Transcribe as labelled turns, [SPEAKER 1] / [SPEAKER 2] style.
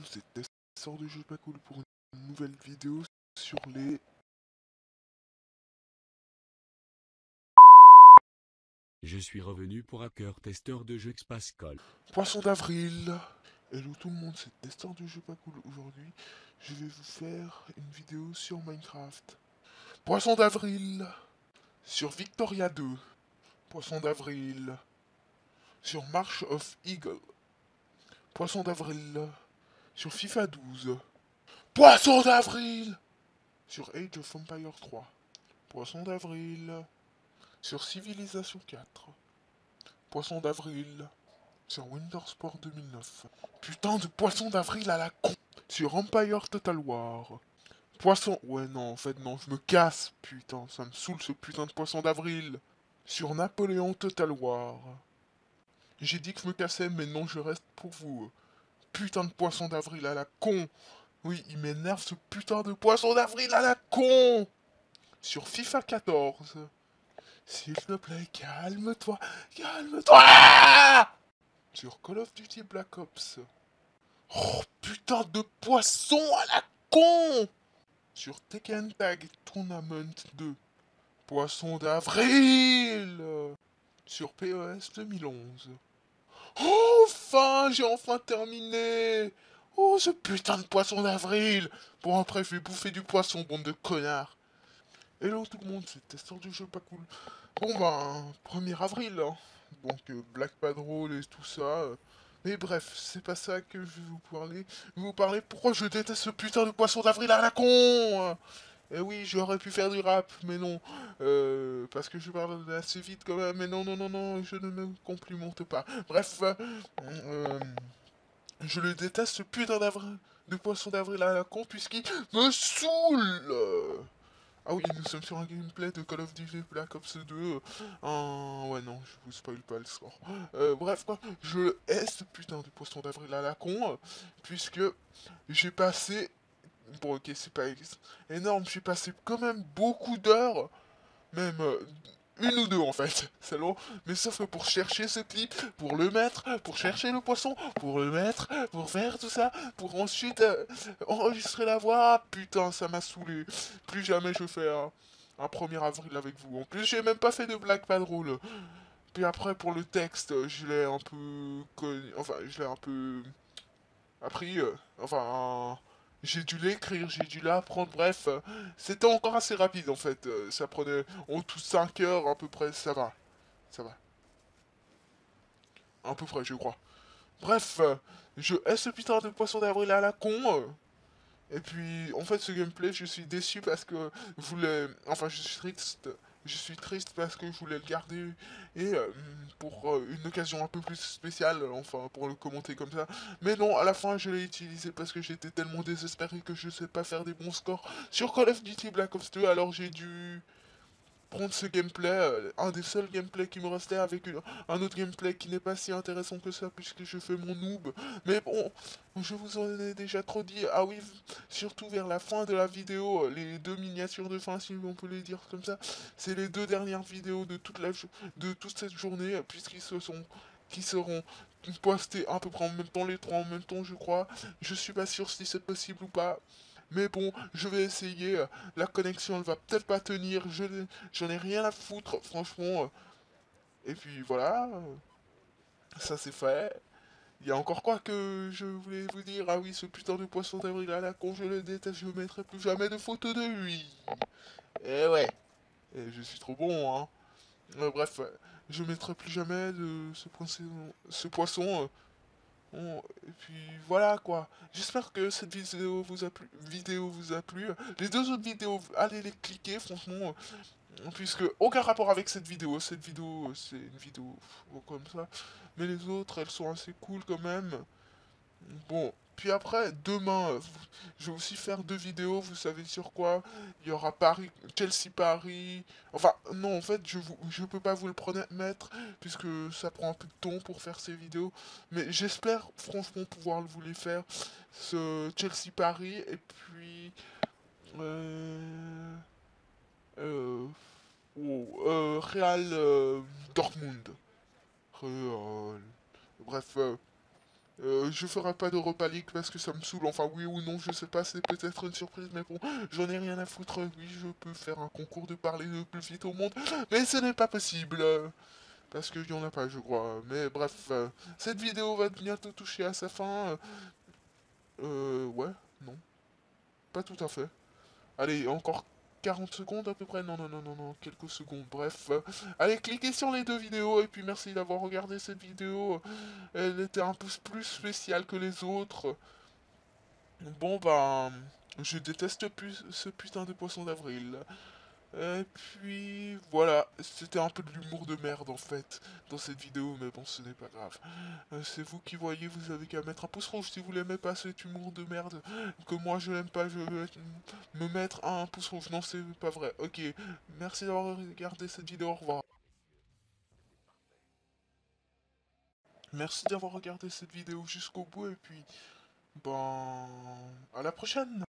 [SPEAKER 1] c'est Testeur de jeux pas cool pour une nouvelle vidéo sur les...
[SPEAKER 2] Je suis revenu pour Hacker Testeur de jeux Pascal.
[SPEAKER 1] Poisson d'avril. Hello tout le monde, c'est Testeur de jeux pas cool. Aujourd'hui, je vais vous faire une vidéo sur Minecraft. Poisson d'avril. Sur Victoria 2. Poisson d'avril. Sur March of Eagle. Poisson d'avril. Sur FIFA 12. Poisson d'avril. Sur Age of Empire 3. Poisson d'avril. Sur Civilisation 4. Poisson d'avril. Sur Wintersport 2009. Putain de poisson d'avril à la con. Sur Empire Total War. Poisson... Ouais non, en fait non, je me casse. Putain, ça me saoule ce putain de poisson d'avril. Sur Napoléon Total War. J'ai dit que je me cassais, mais non, je reste pour vous. Putain de poisson d'avril à la con. Oui, il m'énerve ce putain de poisson d'avril à la con. Sur FIFA 14. S'il te plaît, calme-toi. Calme-toi. Sur Call of Duty Black Ops. Oh putain de poisson à la con. Sur Tekken Tag Tournament 2. Poisson d'avril. Sur PES 2011. Oh, enfin, j'ai enfin terminé. Oh, ce putain de poisson d'avril. Bon, après, je vais bouffer du poisson, bande de connards. Hello tout le monde, c'est Testeur du jeu pas cool. Bon ben, 1er avril, hein. Donc Black Padrol et tout ça. Mais bref, c'est pas ça que je vais vous parler. Je vais vous parler pourquoi je déteste ce putain de poisson d'avril à la con. Eh oui, j'aurais pu faire du rap, mais non. Parce que je parle assez vite quand même, mais non, non, non, non, je ne me complimente pas. Bref, je le déteste ce putain d'avril, de poisson d'avril à la con, puisqu'il me saoule. Ah oui, nous sommes sur un gameplay de Call of Duty Black Ops 2. Ouais, non, je vous spoil pas le score. Bref, quoi, je hais ce putain de poisson d'avril à la con, puisque j'ai passé... Bon, ok, c'est pas énorme, j'ai passé quand même beaucoup d'heures, même une ou deux en fait, c'est long, mais sauf que pour chercher ce clip, pour le mettre, pour chercher le poisson, pour le mettre, pour faire tout ça, pour ensuite enregistrer la voix, ah, putain, ça m'a saoulé. Plus jamais je fais un 1er avril avec vous. En plus, j'ai même pas fait de Black Padrol. Puis après, pour le texte, je l'ai un peu enfin, je l'ai un peu appris, enfin, j'ai dû l'écrire, j'ai dû l'apprendre, bref, c'était encore assez rapide en fait, ça prenait en tout 5 heures à peu près, ça va, à peu près je crois. Bref, je hais ce putain de poisson d'avril à la con, et puis en fait ce gameplay je suis déçu parce que je voulais, enfin je suis triste parce que je voulais le garder et pour une occasion un peu plus spéciale, enfin pour le commenter comme ça. Mais non, à la fin je l'ai utilisé parce que j'étais tellement désespéré que je sais pas faire des bons scores sur Call of Duty Black Ops 2, alors j'ai dû prendre ce gameplay, un des seuls gameplays qui me restait avec un autre gameplay qui n'est pas si intéressant que ça puisque je fais mon noob. Mais bon, je vous en ai déjà trop dit. Ah oui, surtout vers la fin de la vidéo, les deux miniatures de fin, si on peut les dire comme ça, c'est les deux dernières vidéos de de toute cette journée, qui seront postées à peu près en même temps, les trois en même temps, je crois. Je suis pas sûr si c'est possible ou pas. Mais bon, je vais essayer. La connexion, elle va peut-être pas tenir. J'en ai rien à foutre, franchement. Et puis voilà, ça c'est fait. Il y a encore quoi que je voulais vous dire. Ah oui, ce putain de poisson d'avril à la con, je le déteste. Je ne mettrai plus jamais de photos de lui. Eh ouais, je suis trop bon, hein. Bref, je mettrai plus jamais de ce poisson. Et puis voilà quoi. J'espère que cette vidéo vous a plu. Les deux autres vidéos, allez les cliquer franchement. Puisque aucun rapport avec cette vidéo. Cette vidéo, c'est une vidéo comme ça. Mais les autres, elles sont assez cool quand même. Bon, puis après, demain, je vais aussi faire deux vidéos, vous savez sur quoi? Il y aura Paris, Chelsea-Paris. Enfin, non, en fait, je peux pas vous le promettre, puisque ça prend un peu de temps pour faire ces vidéos. Mais j'espère, franchement, pouvoir vous les faire. Ce Chelsea-Paris, et puis... Euh, euh, Real Dortmund. Real. Bref, Je ferai pas de repas leak parce que ça me saoule. Enfin, oui ou non, je sais pas, c'est peut-être une surprise, mais bon, j'en ai rien à foutre. Oui, je peux faire un concours de parler le plus vite au monde, mais ce n'est pas possible. Parce qu'il y en a pas, je crois. Mais bref, cette vidéo va bientôt toucher à sa fin. Ouais, non, pas tout à fait. Allez, encore 40 secondes à peu près. Non, non, non, non, non, quelques secondes. Bref, allez, cliquez sur les deux vidéos et puis merci d'avoir regardé cette vidéo. Elle était un peu plus spéciale que les autres. Bon, ben, je déteste plus ce putain de poisson d'avril. Et puis, voilà, c'était un peu de l'humour de merde en fait dans cette vidéo, mais bon, ce n'est pas grave. C'est vous qui voyez, vous avez qu'à mettre un pouce rouge si vous l'aimez pas cet humour de merde. Que moi je l'aime pas, je vais me mettre un pouce rouge. Non, c'est pas vrai. Ok, merci d'avoir regardé cette vidéo, au revoir. Merci d'avoir regardé cette vidéo jusqu'au bout et puis, ben, à la prochaine.